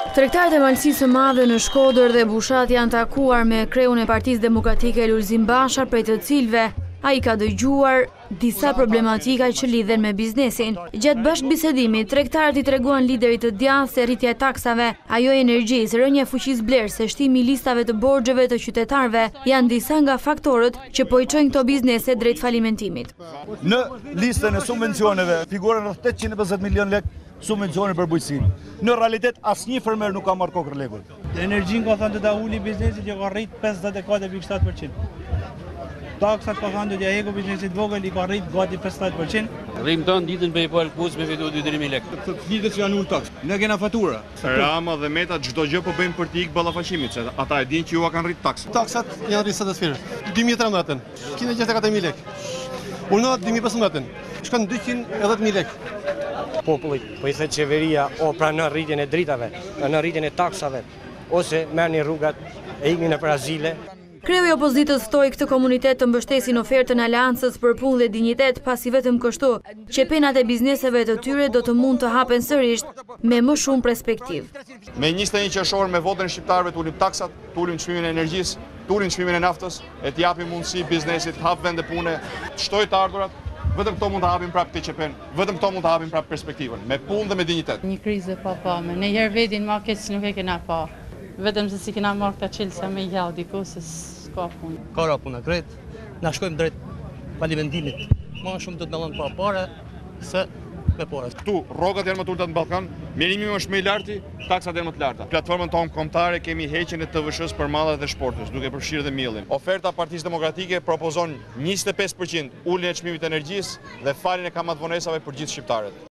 Tregtarët e Malësisë së Madhe në Shkodër dhe Bushat janë takuar me kreun e Partisë Demokratike Lulzim Bashar, prej të cilëve ai ka dëgjuar disa problematika që lidhen me biznesin. Gjatë bashkëbisedimit, tregtarët i treguan liderit të djathtë se rritja e taksave, ajo e energjisë, rënja e fuqisë blerëse, shtimi i listave të borxheve të qytetarëve janë disa nga faktorët që po i çojnë këto biznese drejt falimentimit. Në listën e subvencioneve figuron rreth 850 milion lekë subvencione për bujqësinë. Në realitet asnjë fermer nuk ka marrë kokë rregull. Energjinë ka thënë do ta uli biznesit që ka rrit 54.7%. Taksat ka thënë do t'ja heqë biznesit vogël i ka rrit gati 50%. Rrim tonë ditën për i po Elkus me fitu 2-3.000 lekë. Ditët që janë ullë taks. Ne kena fatura. Rama dhe Meta çdo gjë po bëjnë për t'i ikë ballafaqimit, se ata e dinë që ju kan rrit taksat. Taksat janë rritë stratosferë. 2013-ën, 164.000 lekë. Unë 2015-ën, shkon 210.000 lekë. Popullit, po i thëtë qeveria, pranon rritjen e dritave, pranon rritjen e taksave, ose merrni rrugat e ikni në Brazile. Kreu i opozitës ftoi këtë komunitet të mbështesin ofertën e Aleancës për punë dhe dinjitet, pasi vetëm kështu që penat e bizneseve të tyre do të mund të hapen sërish me më shumë perspektivë. Me 21 qershor me votën e shqiptarëve të ulim taksat, të ulim çmimin e energjisë, të ulim çmimin e naftës, e të japim mundësi biznesit, hap vende pune, shtoj të ardhurat. Vetëm këto mund të hapin prapë këtë qepen, vetëm këto mund të hapin prapë perspektivën, me punë dhe me dinjitet. Një krizë pa pame, ne herë vetin ma keq nuk e kena pa. Vetëm se si kena marrë këta qilësa me gjallë diku se s'ka punë. Ka ra puna krejt, na shkojmë drejt falimentimit. Ma shumë do të dallon pa pare se me pare. Këtu rrogat janë më të ulta në Ballkan, mirimi është më i lartë, taksat janë më të larta. Platformën tonë kombëtare kemi heqjen e TVSH-s për mallat dhe shportës, duke përfshirë dhe millin. Oferta Partisë Demokratike propozon 25% uljen e çmimit të energjisë dhe faljen e kamatvonesave për gjithë shqiptarët.